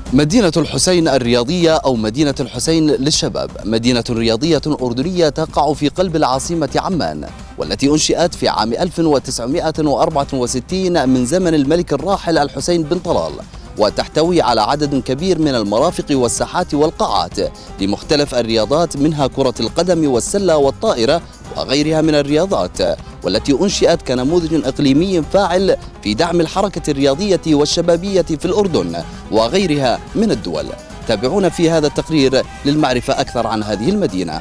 مدينة الحسين الرياضية أو مدينة الحسين للشباب مدينة رياضية أردنية تقع في قلب العاصمة عمان، والتي أنشئت في عام 1964 من زمن الملك الراحل الحسين بن طلال، وتحتوي على عدد كبير من المرافق والساحات والقاعات لمختلف الرياضات، منها كرة القدم والسلة والطائرة وغيرها من الرياضات، والتي أنشئت كنموذج إقليمي فاعل في دعم الحركة الرياضية والشبابية في الأردن وغيرها من الدول. تابعونا في هذا التقرير للمعرفة أكثر عن هذه المدينة.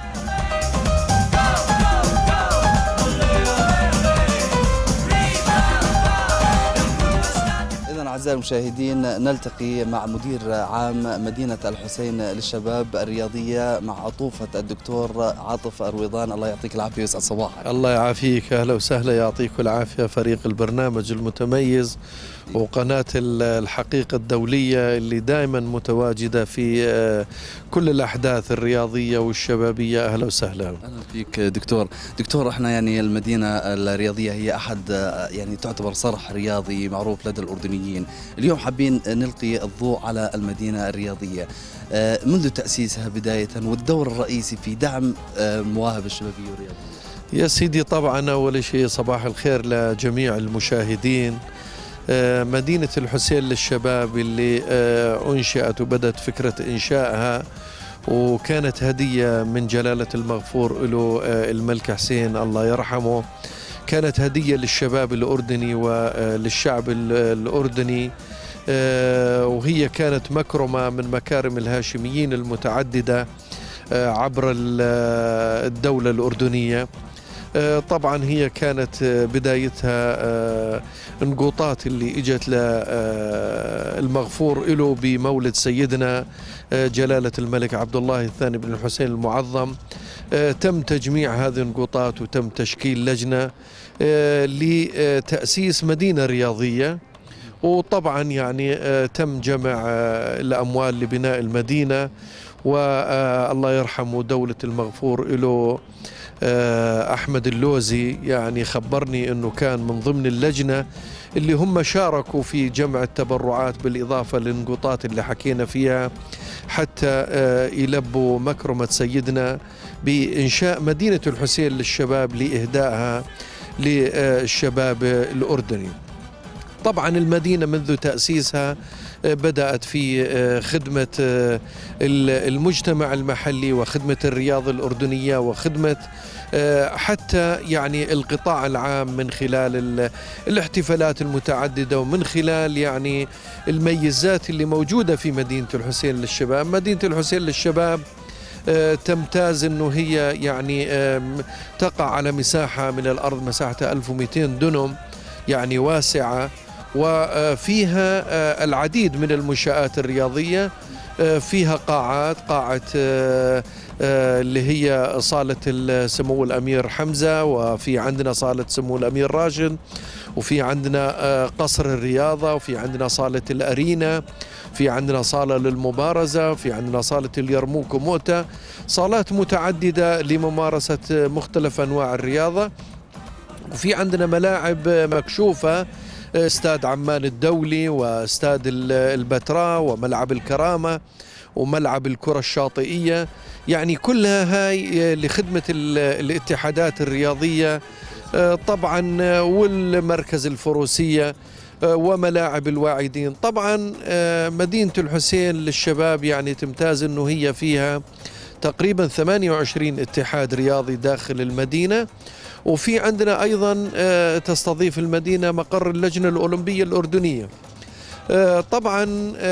أعزائي المشاهدين، نلتقي مع مدير عام مدينة الحسين للشباب الرياضية مع عطوفة الدكتور عاطف الرويضان. الله يعطيك العافية ويسعد صباحك. الله يعافيك، أهلا وسهلا، يعطيك العافية فريق البرنامج المتميز وقناة الحقيقة الدولية اللي دائما متواجدة في كل الأحداث الرياضية والشبابية. أهلا وسهلا. أهلا فيك دكتور احنا يعني المدينة الرياضية هي أحد يعني تعتبر صرح رياضي معروف لدى الأردنيين. اليوم حابين نلقي الضوء على المدينة الرياضية منذ تأسيسها بداية والدور الرئيسي في دعم مواهب الشبابية والرياضية. يا سيدي، طبعا أول شيء صباح الخير لجميع المشاهدين. مدينة الحسين للشباب اللي أنشأت وبدأت فكرة إنشائها وكانت هدية من جلالة المغفور له الملك حسين الله يرحمه، كانت هدية للشباب الأردني وللشعب الأردني، وهي كانت مكرمة من مكارم الهاشميين المتعددة عبر الدولة الأردنية. طبعا هي كانت بدايتها انقوطات اللي اجت للمغفور له بمولد سيدنا جلالة الملك عبد الله الثاني بن الحسين المعظم. تم تجميع هذه الانقوطات وتم تشكيل لجنة لتأسيس مدينة رياضية، وطبعا يعني تم جمع الأموال لبناء المدينة، والله يرحمه دولة المغفور له أحمد اللوزي يعني خبرني أنه كان من ضمن اللجنة اللي هم شاركوا في جمع التبرعات بالإضافة للانقطاعات اللي حكينا فيها حتى يلبوا مكرمة سيدنا بإنشاء مدينة الحسين للشباب لإهدائها للشباب الأردني. طبعا المدينة منذ تأسيسها بدأت في خدمة المجتمع المحلي وخدمة الرياضة الأردنية وخدمة حتى يعني القطاع العام من خلال الاحتفالات المتعددة ومن خلال يعني الميزات اللي موجودة في مدينة الحسين للشباب. مدينة الحسين للشباب تمتاز أنه هي يعني تقع على مساحة من الأرض مساحتها 1200 دنم، يعني واسعة، وفيها العديد من المنشآت الرياضية. فيها قاعة اللي هي صالة سمو الأمير حمزة، وفي عندنا صالة سمو الأمير راشد، وفي عندنا قصر الرياضة، وفي عندنا صالة الأرينا، في عندنا صالة للمبارزة، في عندنا صالة اليرموك وموتة، صالات متعددة لممارسة مختلف أنواع الرياضة. وفي عندنا ملاعب مكشوفة، استاد عمان الدولي واستاد البتراء وملعب الكرامة وملعب الكرة الشاطئية، يعني كلها هاي لخدمة الاتحادات الرياضية طبعا، والمركز الفروسية وملاعب الواعدين. طبعا مدينة الحسين للشباب يعني تمتاز انه هي فيها تقريبا 28 اتحاد رياضي داخل المدينة، وفي عندنا أيضا تستضيف المدينة مقر اللجنة الأولمبية الأردنية. طبعا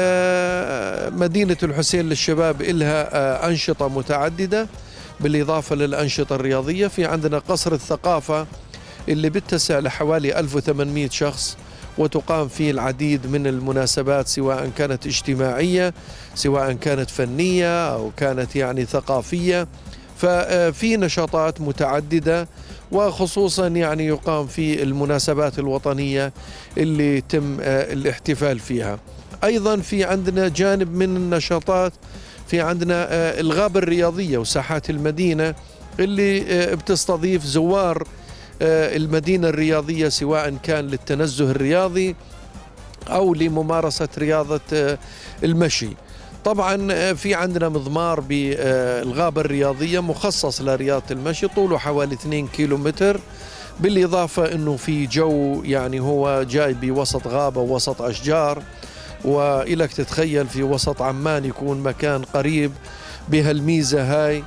مدينة الحسين للشباب إلها أنشطة متعددة بالإضافة للأنشطة الرياضية. في عندنا قصر الثقافة اللي بيتسع لحوالي 1800 شخص، وتقام فيه العديد من المناسبات سواء كانت اجتماعية سواء كانت فنية أو كانت يعني ثقافية. ففي نشاطات متعددة، وخصوصا يعني يقام في المناسبات الوطنية اللي يتم الاحتفال فيها. أيضا في عندنا جانب من النشاطات، في عندنا الغابة الرياضية وساحات المدينة اللي بتستضيف زوار المدينة الرياضية سواء كان للتنزه الرياضي أو لممارسة رياضة المشي. طبعا في عندنا مضمار بالغابة الرياضية مخصص لرياضة المشي، طوله حوالي 2 كيلومتر، بالإضافة أنه في جو يعني هو جاي بوسط غابة ووسط أشجار، وإلك تتخيل في وسط عمان يكون مكان قريب بهالميزة هاي.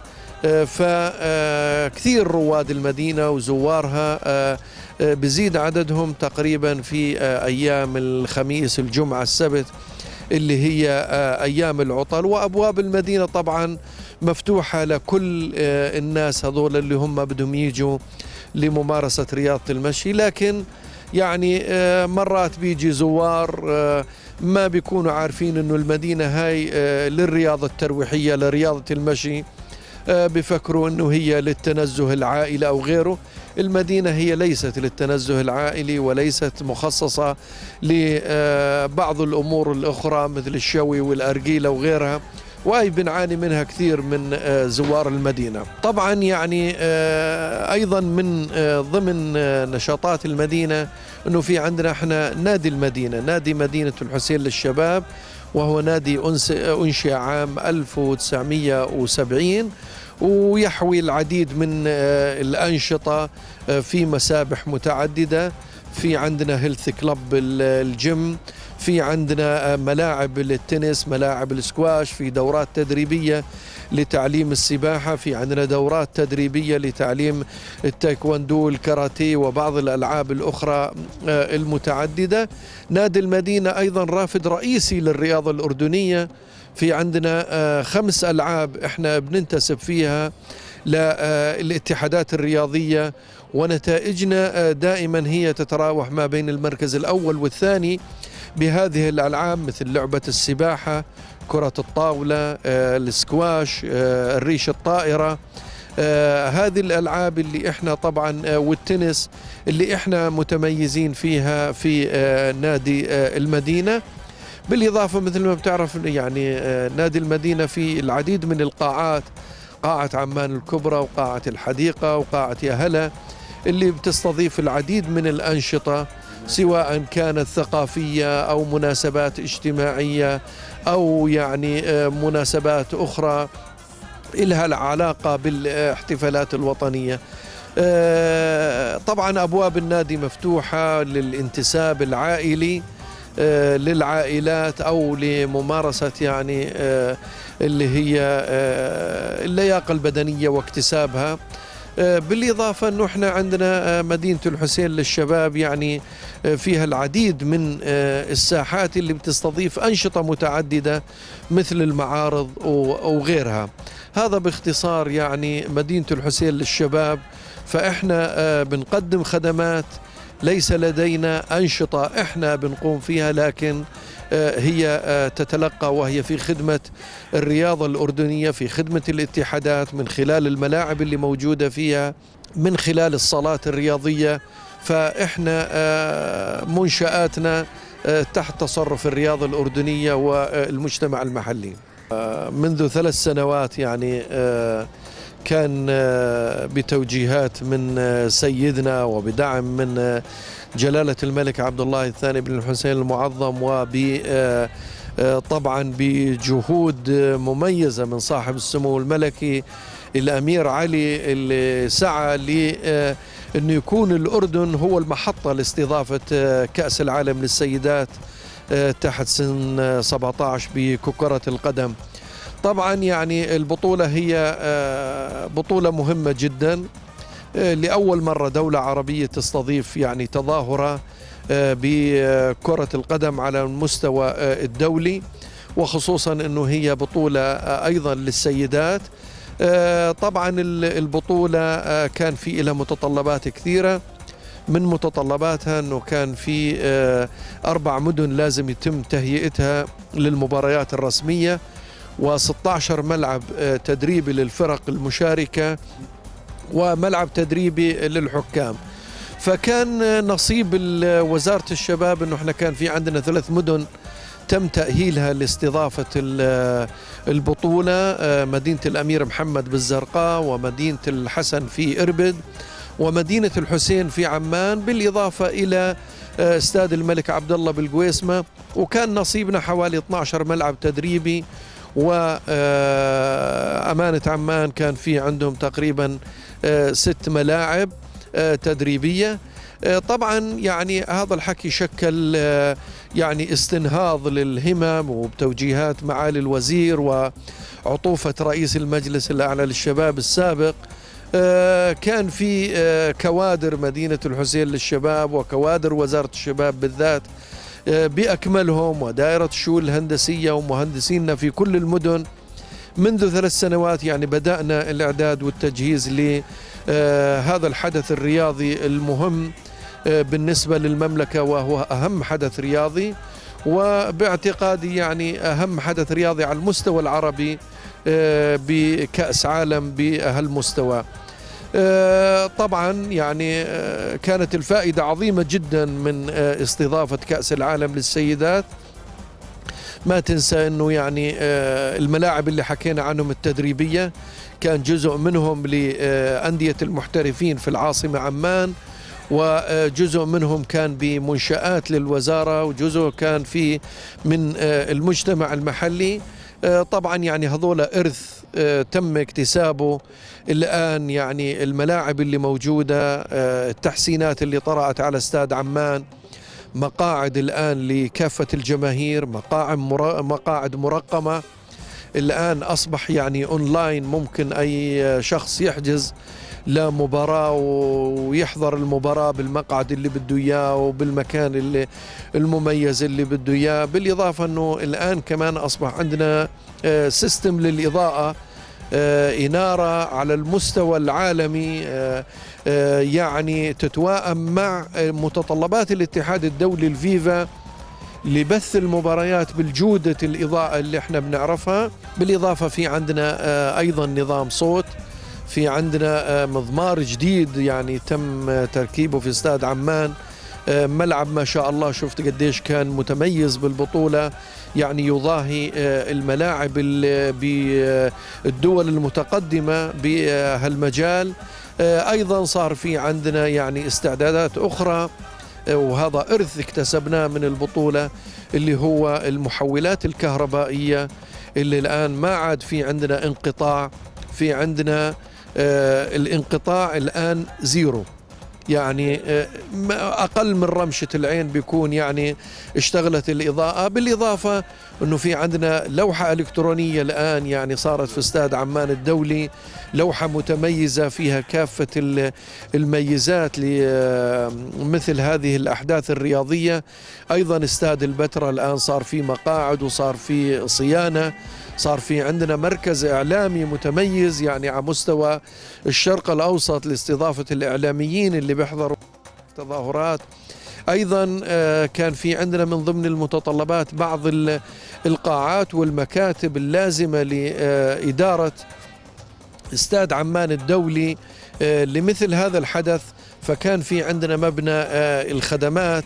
فكثير رواد المدينة وزوارها بزيد عددهم تقريبا في أيام الخميس الجمعة السبت اللي هي أيام العطل. وأبواب المدينة طبعا مفتوحة لكل الناس هذول اللي هم بدهم يجوا لممارسة رياضة المشي، لكن يعني مرات بيجي زوار ما بيكونوا عارفين انه المدينة هاي للرياضة الترويحية لرياضة المشي، بفكروا انه هي للتنزه العائلي او غيره. المدينة هي ليست للتنزه العائلي وليست مخصصة لبعض الامور الاخرى مثل الشوي والارجيلة وغيرها، وأي بنعاني منها كثير من زوار المدينة. طبعا يعني أيضا من ضمن نشاطات المدينة أنه في عندنا احنا نادي المدينة، نادي مدينة الحسين للشباب، وهو نادي أنشئ عام 1970 ويحوي العديد من الأنشطة في مسابح متعددة. في عندنا هيلث كلب الجيم، في عندنا ملاعب للتنس، ملاعب السكواش، في دورات تدريبية لتعليم السباحة، في عندنا دورات تدريبية لتعليم التايكوندو الكاراتيه وبعض الألعاب الأخرى المتعددة. نادي المدينة أيضا رافد رئيسي للرياضة الأردنية، في عندنا 5 ألعاب احنا بننتسب فيها للاتحادات الرياضية، ونتائجنا دائما هي تتراوح ما بين المركز الأول والثاني بهذه الألعاب، مثل لعبة السباحة، كرة الطاولة، السكواش، الريش الطائرة. هذه الألعاب اللي احنا طبعا والتنس اللي احنا متميزين فيها في نادي المدينة. بالإضافة مثل ما بتعرف يعني نادي المدينة في العديد من القاعات، قاعة عمان الكبرى وقاعة الحديقة وقاعة يا هلا، اللي بتستضيف العديد من الأنشطة سواء كانت ثقافية أو مناسبات اجتماعية أو يعني مناسبات أخرى إلها العلاقة بالاحتفالات الوطنية. طبعا أبواب النادي مفتوحة للانتساب العائلي للعائلات أو لممارسة يعني اللي هي اللياقة البدنية واكتسابها. بالإضافة أنه إحنا عندنا مدينة الحسين للشباب يعني فيها العديد من الساحات اللي بتستضيف أنشطة متعددة مثل المعارض وغيرها. هذا باختصار يعني مدينة الحسين للشباب. فإحنا بنقدم خدمات، ليس لدينا أنشطة إحنا بنقوم فيها، لكن هي تتلقى وهي في خدمة الرياضة الأردنية، في خدمة الاتحادات من خلال الملاعب اللي موجودة فيها، من خلال الصالات الرياضية. فإحنا منشآتنا تحت تصرف الرياضة الأردنية والمجتمع المحلي. منذ 3 سنوات يعني كان بتوجيهات من سيدنا وبدعم من جلالة الملك عبد الله الثاني بن الحسين المعظم، طبعا بجهود مميزة من صاحب السمو الملكي الأمير علي، اللي سعى لأنه يكون الأردن هو المحطة لاستضافة كأس العالم للسيدات تحت سن 17 بكرة القدم. طبعا يعني البطولة هي بطولة مهمة جدا، لأول مرة دولة عربية تستضيف يعني تظاهرة بكرة القدم على المستوى الدولي، وخصوصا أنه هي بطولة أيضا للسيدات. طبعا البطولة كان في لها متطلبات كثيرة، من متطلباتها أنه كان في 4 مدن لازم يتم تهيئتها للمباريات الرسمية، و16 ملعب تدريبي للفرق المشاركة، وملعب تدريبي للحكام. فكان نصيب وزارة الشباب أنه احنا كان في عندنا 3 مدن تم تأهيلها لاستضافة البطولة، مدينة الأمير محمد بالزرقاء، ومدينة الحسن في إربد، ومدينة الحسين في عمان، بالإضافة إلى استاد الملك عبد الله بالقويسمة، وكان نصيبنا حوالي 12 ملعب تدريبي. وأمانة عمان كان في عندهم تقريبا 6 ملاعب تدريبية. طبعا يعني هذا الحكي شكل يعني استنهاض للهمم وبتوجيهات معالي الوزير وعطوفة رئيس المجلس الأعلى للشباب السابق. كان في كوادر مدينة الحسين للشباب وكوادر وزارة الشباب بالذات بأكملهم، ودائرة الشؤون الهندسية ومهندسينا في كل المدن. منذ 3 سنوات يعني بدأنا الإعداد والتجهيز لهذا الحدث الرياضي المهم بالنسبة للمملكة، وهو أهم حدث رياضي، وباعتقادي يعني أهم حدث رياضي على المستوى العربي بكأس عالم بهالمستوى. طبعا يعني كانت الفائدة عظيمة جدا من استضافة كأس العالم للسيدات. ما تنسى أنه يعني الملاعب اللي حكينا عنهم التدريبية كان جزء منهم لأندية المحترفين في العاصمة عمان، وجزء منهم كان بمنشآت للوزارة، وجزء كان في من المجتمع المحلي. طبعا يعني هذول إرث تم اكتسابه الآن. يعني الملاعب اللي موجودة، التحسينات اللي طرأت على استاد عمان، مقاعد الآن لكافة الجماهير، مقاعد مرقمة الآن أصبح يعني أونلاين، ممكن أي شخص يحجز لمباراة ويحضر المباراة بالمقعد اللي بده إياه وبالمكان اللي المميز اللي بده إياه. بالإضافة أنه الآن كمان أصبح عندنا سيستم للإضاءة، إنارة على المستوى العالمي، يعني تتوائم مع متطلبات الاتحاد الدولي الفيفا لبث المباريات بالجودة الإضاءة اللي احنا بنعرفها. بالإضافة في عندنا أيضا نظام صوت، في عندنا مضمار جديد يعني تم تركيبه في استاد عمان. ملعب ما شاء الله شفت قديش كان متميز بالبطولة، يعني يضاهي الملاعب بالدول المتقدمة بهالمجال. أيضا صار في عندنا يعني استعدادات أخرى، وهذا إرث اكتسبناه من البطولة، اللي هو المحولات الكهربائية، اللي الآن ما عاد في عندنا انقطاع. في عندنا الانقطاع الآن زيرو، يعني أقل من رمشة العين بيكون يعني اشتغلت الإضاءة. بالإضافة أنه في عندنا لوحة إلكترونية الآن يعني صارت في استاد عمان الدولي، لوحة متميزة فيها كافة الميزات لمثل هذه الأحداث الرياضية. أيضا استاد البتراء الآن صار في مقاعد وصار في صيانة، صار في عندنا مركز إعلامي متميز يعني على مستوى الشرق الأوسط لاستضافة الإعلاميين اللي بيحضروا تظاهرات. أيضا كان في عندنا من ضمن المتطلبات بعض القاعات والمكاتب اللازمة لإدارة استاد عمان الدولي لمثل هذا الحدث. فكان في عندنا مبنى الخدمات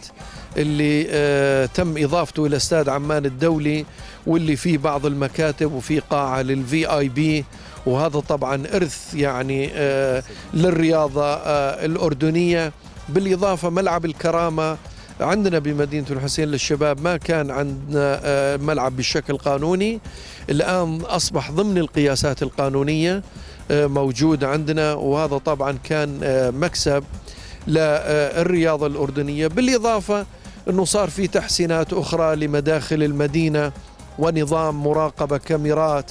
اللي تم إضافته إلى استاد عمان الدولي، واللي فيه بعض المكاتب وفي قاعة للVIP، وهذا طبعا إرث يعني للرياضة الأردنية. بالإضافة ملعب الكرامة عندنا بمدينة الحسين للشباب، ما كان عندنا ملعب بالشكل قانوني، الآن أصبح ضمن القياسات القانونية موجود عندنا، وهذا طبعا كان مكسب للرياضة الأردنية. بالإضافة أنه صار في تحسينات أخرى لمداخل المدينة، ونظام مراقبة كاميرات،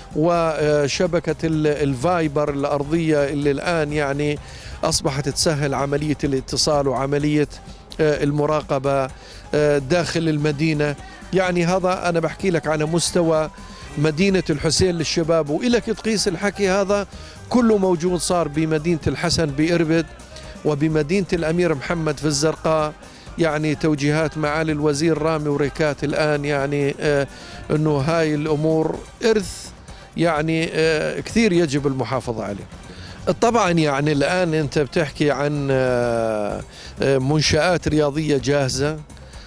وشبكة الفايبر الأرضية اللي الآن يعني أصبحت تسهل عملية الاتصال وعملية المراقبة داخل المدينة. يعني هذا أنا بحكي لك على مستوى مدينة الحسين للشباب، وإلك تقيس الحكي هذا كله موجود صار بمدينة الحسن بإربد وبمدينة الأمير محمد في الزرقاء. يعني توجيهات معالي الوزير رامي وريكات الآن يعني أنه هاي الأمور إرث يعني كثير يجب المحافظة عليه. طبعا يعني الآن أنت بتحكي عن منشآت رياضية جاهزة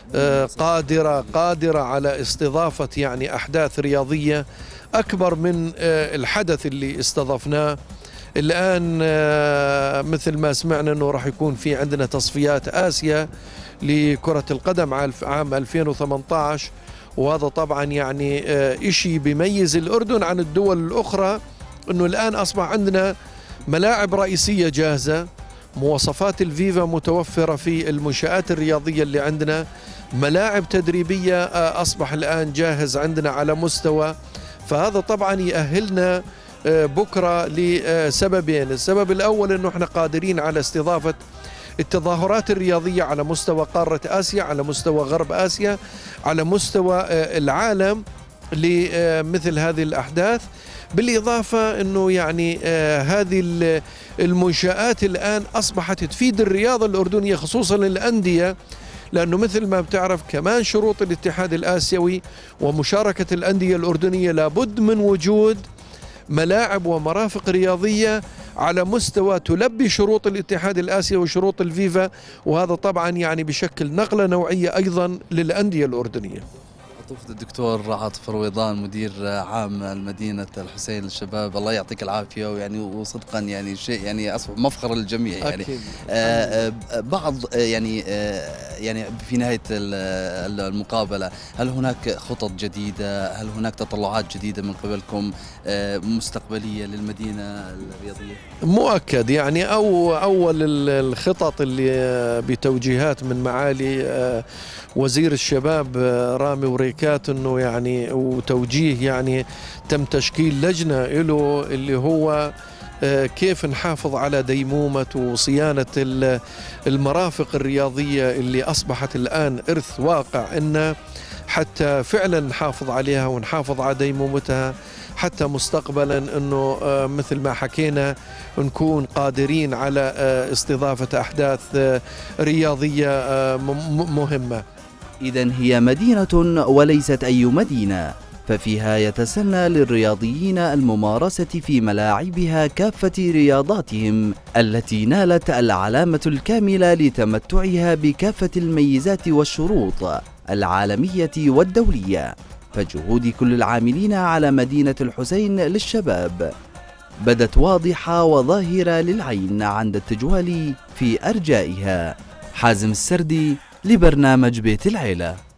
قادرة على استضافة يعني أحداث رياضية أكبر من الحدث اللي استضفناه. الآن مثل ما سمعنا أنه راح يكون في عندنا تصفيات آسيا لكرة القدم عام 2018. وهذا طبعا يعني إشي بيميز الأردن عن الدول الأخرى، أنه الآن أصبح عندنا ملاعب رئيسية جاهزة، مواصفات الفيفا متوفرة في المنشآت الرياضية اللي عندنا، ملاعب تدريبية أصبح الآن جاهز عندنا على مستوى. فهذا طبعا يأهلنا بكرة لسببين. السبب الأول أنه احنا قادرين على استضافة التظاهرات الرياضية على مستوى قارة آسيا، على مستوى غرب آسيا، على مستوى العالم لمثل هذه الأحداث. بالإضافة أنه يعني هذه المنشآت الآن أصبحت تفيد الرياضة الأردنية خصوصا الأندية، لأنه مثل ما بتعرف كمان شروط الاتحاد الآسيوي ومشاركة الأندية الأردنية لابد من وجود ملاعب ومرافق رياضية على مستوى تلبي شروط الاتحاد الآسيوي وشروط الفيفا، وهذا طبعا يعني بشكل نقلة نوعية أيضا للأندية الأردنية. الدكتور عاطف رويضان مدير عام المدينة الحسين للشباب، الله يعطيك العافية، ويعني وصدقا يعني شيء يعني أصبح مفخر للجميع يعني. بعض يعني في نهاية المقابلة، هل هناك خطط جديدة؟ هل هناك تطلعات جديدة من قبلكم مستقبلية للمدينة الرياضية؟ مؤكد يعني أول الخطط اللي بتوجيهات من معالي وزير الشباب رامي وريكات، انه يعني وتوجيه يعني تم تشكيل لجنة له اللي هو كيف نحافظ على ديمومة وصيانة المرافق الرياضية اللي أصبحت الآن إرث واقع إن حتى فعلا نحافظ عليها ونحافظ على ديمومتها، حتى مستقبلا أنه مثل ما حكينا نكون قادرين على استضافة أحداث رياضية مهمة. إذن هي مدينة وليست أي مدينة، ففيها يتسنى للرياضيين الممارسة في ملاعبها كافة رياضاتهم التي نالت العلامة الكاملة لتمتعها بكافة الميزات والشروط العالمية والدولية. فجهود كل العاملين على مدينة الحسين للشباب بدت واضحة وظاهرة للعين عند التجوال في أرجائها. حازم السردي لبرنامج بيت العيلة.